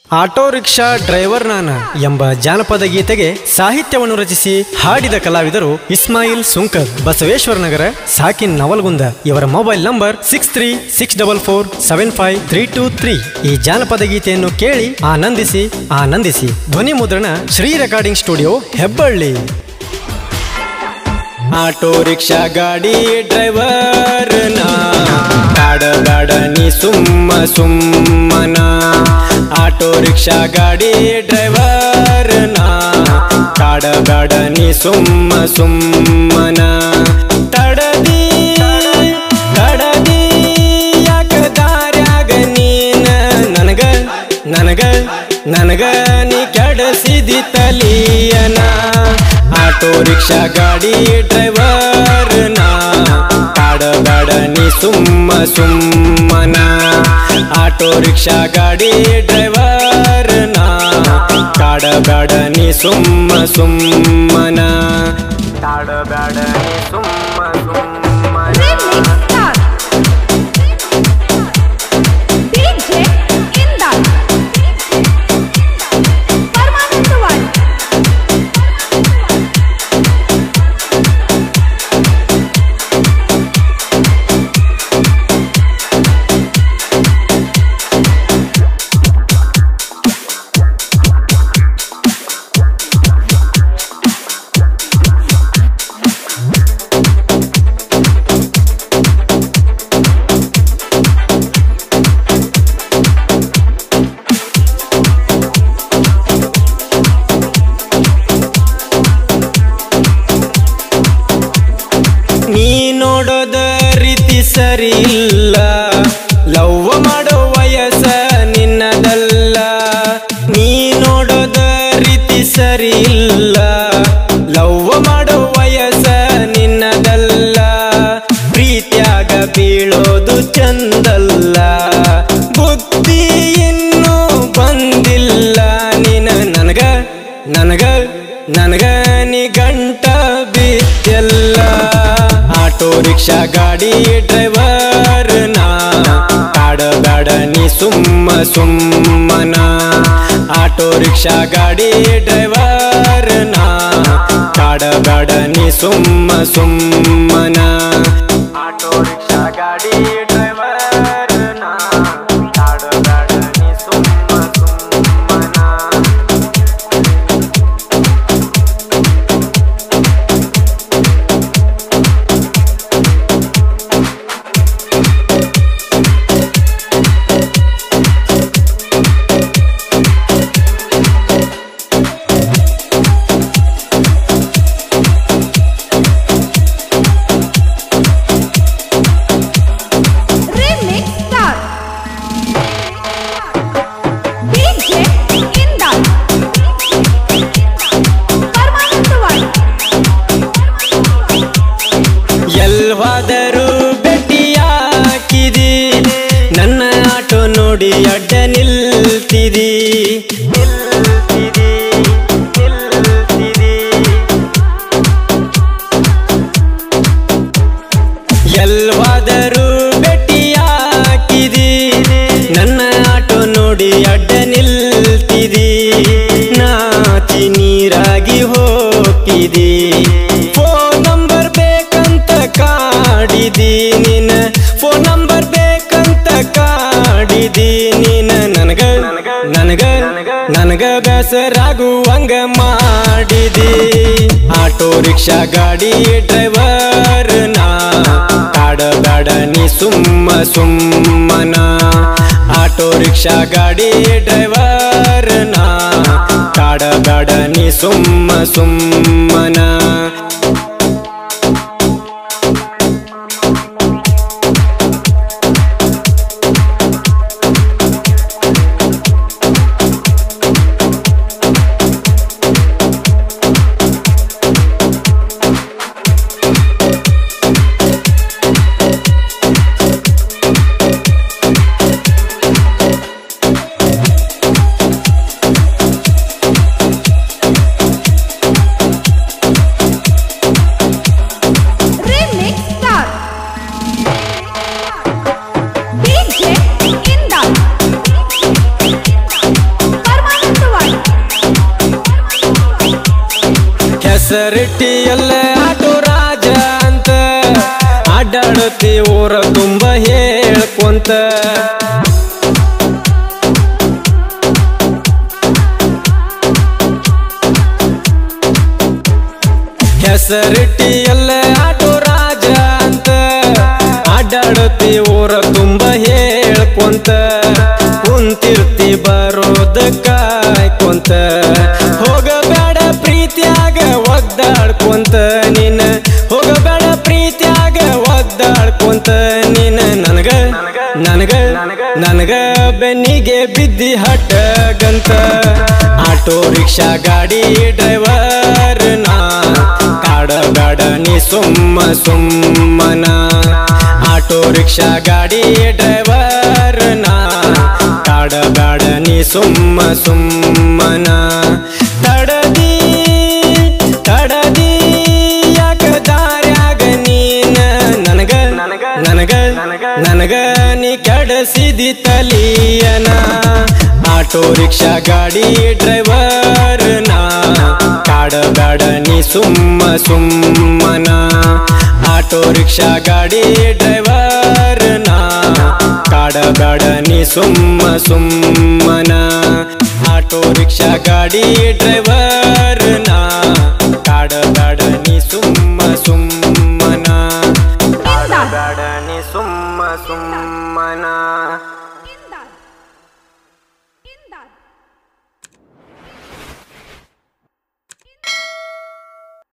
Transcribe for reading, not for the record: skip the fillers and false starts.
Auto rickshaw driver ನಾನ ಎಂಬ ಜಾನಪದ ಗೀತೆಗೆ ಸಾಹಿತ್ಯವನ್ನು ರಚಿಸಿ ಹಾಡಿದ ಕಲಾವಿದರು ಇಸ್ಮಾಯಿಲ್ ಸುಂಕರ್, ಬಸವೇಶ್ವರ ನಗರ, ಸಾಕಿನ್ ನವಲ್ಗುಂದ. ಇವರ ಮೊಬೈಲ್ ನಂಬರ್ 6364475323. ಈ ಜಾನಪದ ಗೀತೆಯನ್ನು ಕೇಳಿ ಆನಂದಿಸಿ. ಧ್ವನಿ ಮುದ್ರಣ Shri recording studio, Hebballi. Auto rickshaw ಗಾಡಿ ಡ್ರೈವರ್ ನಾ, ಕಾಡಬೇಡ ನೀ ಸುಮ್ಮನ. ಆಟೋ ರಿಕ್ಷಾ ಗಾಡಿ ಡ್ರೈವರ್ ನಾ, ಕಾಡಬೇಡ ನೀ ಸುಮ್ಮನ. ತಡದಿ ಯಾಕ ದಾರ್ಯಾಗ ನೀನ ನನಗ ನೀ ಕೆಡಸಿದಿ ತಲಿಯನ. ಆಟೋ ರಿಕ್ಷಾ ಗಾಡಿ ಡ್ರೈವರ್ ನಾ, ಕಾಡಬೇಡ ನೀ ಸುಮ್ಮನ. ಆಟೋ ರಿಕ್ಷಾ ಗಾಡಿ ಡ್ರೈವರ್ ನಾ, ಕಾಡಬೇಡ ನೀ ಸುಮ್ಮನ. ಕಾಡಬೇಡ ನೀ ಸುಮ್ಮನ. ನೀ ನೋಡೋದ ರೀತಿ ಸರಿ ಇಲ್ಲ, ಲವ್ವ ಮಾಡೋ ವಯಸ್ಸ ನಿನ್ನದಲ್ಲ. ನೀ ನೋಡೋದ ರೀತಿ ಸರಿ ಇಲ್ಲ, ಲವ್ವ ಮಾಡೋ ವಯಸ್ಸ ನಿನ್ನದಲ್ಲ. ಪ್ರೀತ್ಯಾಗ ಬೀಳೋದು ಚಂದಲ್ಲ, ಬುದ್ಧಿ ಇನ್ನೂ ಬಂದಿಲ್ಲ. ನೀನ ನನಗ ನೀ ಗಂಟ ಬಿದ್ದೆಲ್ಲ. ಆಟೋ ರಿಕ್ಷಾ ಗಾಡಿ ಡ್ರೈವರ್ ನಾ, ಕಾಡಬೇಡ ನೀ ಸುಮ್ಮನ. ಆಟೋ ರಿಕ್ಷಾ ಗಾಡಿ ಡ್ರೈವರ್ ನಾ, ಕಾಡಬೇಡ ನೀ ಸುಮ್ಮನ. ಆಟೋ ರಿಕ್ಷಾ ಗಾಡಿ ಡ್ರೈವರ್ ನಾ, ಕಾಡಬೇಡ ನೀ ಸುಮ್ಮನ. ಎಲ್ವಾದರೂ ಭೇಟಿಯಾಕಿದಿ, ನನ್ನ ಆಟೋ ನೋಡಿ ಅಡ್ಡ ನಿಲ್ತಿದಿ. ಎಲ್ವಾದರೂ ಭೇಟಿಯಾಕಿದಿ, ನನ್ನ ಆಟೋ ನೋಡಿ ಅಡ್ಡ ನಿಲ್ತಿದಿ. ನಾಚಿ ನೀರಾಗಿ ಹೋಗಿದಿ, ಫೋನ್ ನಂಬರ್ ಬೇಕಂತ ಕಾಡಿದಿ ನೀನ. ಫೋನ್ ನಂಬರ್ ಬೇಕಂತ ಕಾಡಿದಿ ನೀನ. ನನಗ ಬೇಸರಾಗುವಂಗ ಮಾಡಿದಿ. ಆಟೋ ರಿಕ್ಷಾ ಗಾಡಿ ಡ್ರೈವರ್ ನಾ, ಕಾಡಬೇಡ ನೀ ಸುಮ್ಮನ. ಆಟೋ ರಿಕ್ಷಾ ಗಾಡಿ ಡ್ರೈವರ್ ನಾ, ಕಾಡಬೇಡ ನೀ ಸುಮ್ಮನ. ಹೆಸರಿಟ್ಟಿಯಲ್ಲ ಆಟೋ ರಾಜ ಅಂತ ಅಡ್ಡಾಡುತ್ತಿ ಊರ ತುಂಬ ಹೇಳ್ಕೊಂತ ಹೆಸರಿಟ್ಟಿಯಲ್ಲ ಆಟೋ ರಾಜ ಅಂತ ಅಡ್ಡಾಡುತ್ತಿ ಊರ ತುಂಬ ಹೇಳ್ಕೊಂತ ಕುಂತಿರ್ತಿ ಬರೋದ ಕಾಯ್ಕೊಂತ ಹೋಗಬೇಡ ಪ್ರೀತಿಯಾಗ ಒದ್ದಾಡ್ಕೊಂತ ನೀನ ಹೋಗಬೇಡ ಪ್ರೀತಿಯಾಗ ಒದ್ದಾಡ್ಕೊಂತ ನೀನ ನನಗ ನನಗ ನನಗ ಬೆನ್ನಿಗೆ ಬಿದ್ದಿ ಹಟ್ಟಗಂತ ಆಟೋ ರಿಕ್ಷಾ ಗಾಡಿ ಡ್ರೈವರ್ ನಾ ಕಾಡಬೇಡ ನೀ ಸುಮ್ಮನ ಆಟೋ ರಿಕ್ಷಾ ಗಾಡಿ ಡ್ರೈವರ್ ನಾ ಕಾಡಬೇಡ ನೀ ಸುಮ್ಮನ ತಡದಿ ಯಾಕ ದಾರ್ಯಾಗ ನೀನ ನನಗ ನನಗ ನೀ ಕೆಡಸಿದಿ ತಲಿಯನ ಆಟೋ ರಿಕ್ಷಾ ಗಾಡಿ ಡ್ರೈವರ್ ನಾ ಕಾಡಬೇಡ ನೀ ಸುಮ್ಮನ ಆಟೋ ರಿಕ್ಷಾ ಗಾಡಿ ಡ್ರೈವರ್ ನಾ ಕಾಡಬೇಡ ನೀ ಸುಮ್ಮನ ಆಟೋ ರಿಕ್ಷಾ ಗಾಡಿ ಡ್ರೈವರ್ ನಾ